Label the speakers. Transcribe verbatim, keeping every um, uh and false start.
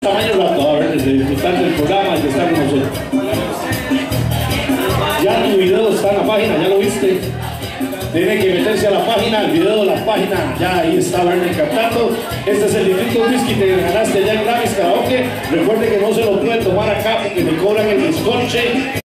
Speaker 1: Tamaño rato, a ver, de disfrutar del programa y de estar con nosotros. Ya tu video está en la página, ya lo viste. Tiene que meterse a la página, el video de la página, ya ahí está Bernie cantando. Este es el Distrito Whisky que ganaste allá en Grammys Karaoke. Recuerde que no se lo puede tomar acá porque me cobran el bizcoche.